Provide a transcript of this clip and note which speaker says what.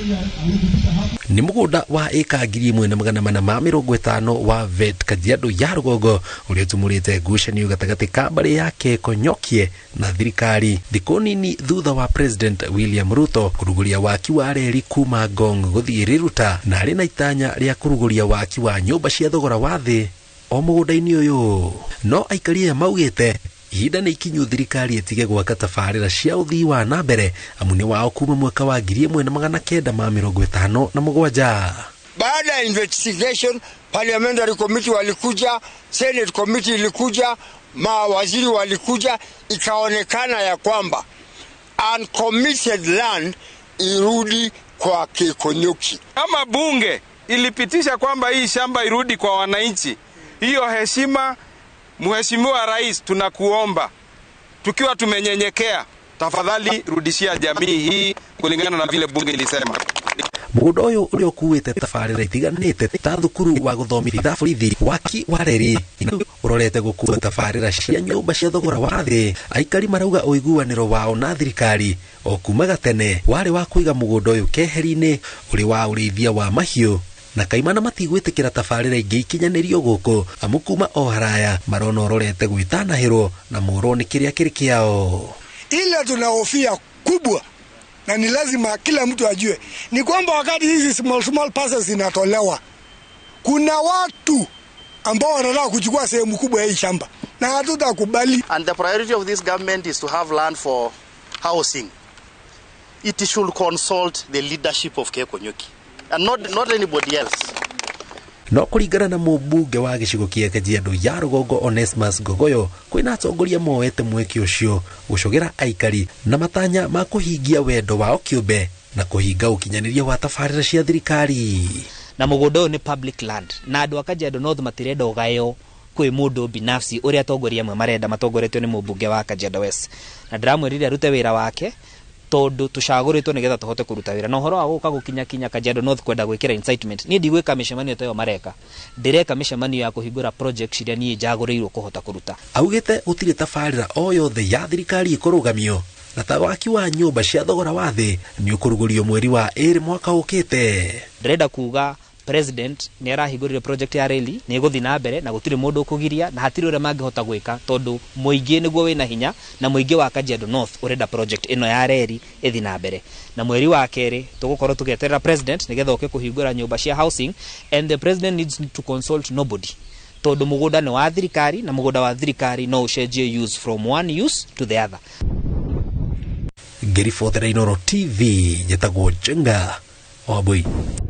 Speaker 1: Ni mugunda wa eka 1,450 wa vet Kajiado ya Rugongo uria tumurite ngucanio gatagati ka mbari yake Konyokie na thirikari thiku nini thutha wa President William Ruto kuruguria waki wa reri kuma Ngong guthii Riruta na ari na itanya ria kuruguria waki wa nyumba cia thogora wa thi o mugunda-ini uyu. No aikaria maugite ihinda ni ikinyu thirikari itige gwaka tabarĩra cia uthii wa na mbere amune wao kuma mwaka wa 1957.
Speaker 2: Baada ya investigation, parliamentary committee walikuja, senate committee ilikuja, mawaziri walikuja, ikaonekana ya kwamba uncommitted land irudi kwa Konyokie.
Speaker 3: Kama bunge ilipitisha kwamba hii shamba irudi kwa wananchi, hiyo heshima, Mheshimiwa Rais, tunakuomba tukiwa tumenyenyekea, tafadhali rudishia jamii hii kulingana na vile bunge ilisema.
Speaker 1: Mugunda uyu uria ukuite tabarĩra itiganite ta thukuru wa guthomithia borithi, waki wa reri urorete gukua tabarĩra cia nyumba cia thogora wa thi. Aikari marauga uiguaniro wao na thirikari o kuma gatene wari wa kuiga mugunda uyu keheri-ini uri wa urithia wa mahiũ na kaimana matigwitikira tabarĩra ingĩ ikinyanirio guku amu kuma o haraya marona urorete gwitanahirwo na muro ni kiria kiri kiao.
Speaker 4: Ile tunahofia kubwa na ni lazima kila mtu ajue ni kwamba wakati hizi small parcels zinatolewa, kuna watu ambao wanataka kuchukua sehemu kubwa ya hii shamba na hatutakubali.
Speaker 5: And the priority of this government is to have land for housing. It should consult the leadership of Konyokie and not anybody else.
Speaker 1: No kuringana na mubunge wa gicigo kia Kajiado ya Rugongo Onesmus Gogoyo, kwina atongoria moete mweke ucio gucogera aikari na matanya ma kuhingia wendo wao kiumbe na kuhinga ukinyaniria wa tabarĩra cia thirikari.
Speaker 6: Na mugunda uyu ni public land na andu a Kajiado North matirenda ugayo kwi mundu binafsi uria atongoria amwe marenda matongoretio ni mubunge wa Kajiado West, na ndiramwirire arute wira wake tondu tucaguritwo nigetha tuhote kuruta wira. No horo wa guka gukinya Kajiado North kwenda gwikira incitement, ni ndigwika mishemanio tayo mareka, ndireka mishemanio ya kuhingura projects iria ni njaguriirwo kuhota kuruta.
Speaker 1: Augite gutire tabarĩra o yothe ya thirikari ikurugamio na ta waki wa nyumba cia thogora wa thi ni ukurugurio mweri wa 2 mwaka ukite.
Speaker 6: Ndirenda kuga President ni arahingurire project ya reli ni guthi na mbere na gutire mundu ukugiria na hatire ure mangihota gwika tondu muingi niguo wina hinya na muingi wa Kajiado North urenda project ino ya reli ithi na mbere. Na mweri wa 2 tugukorwo tugeterera president nigetha oke kuhingura nyumba cia housing, and the president needs to consult nobody tondu mugunda ni wa thirikari na mugunda wa thirikari no ucenjie use from one use to the other.
Speaker 1: Ngiri for the Inooro TV, Jetagwo Jenga Wabui.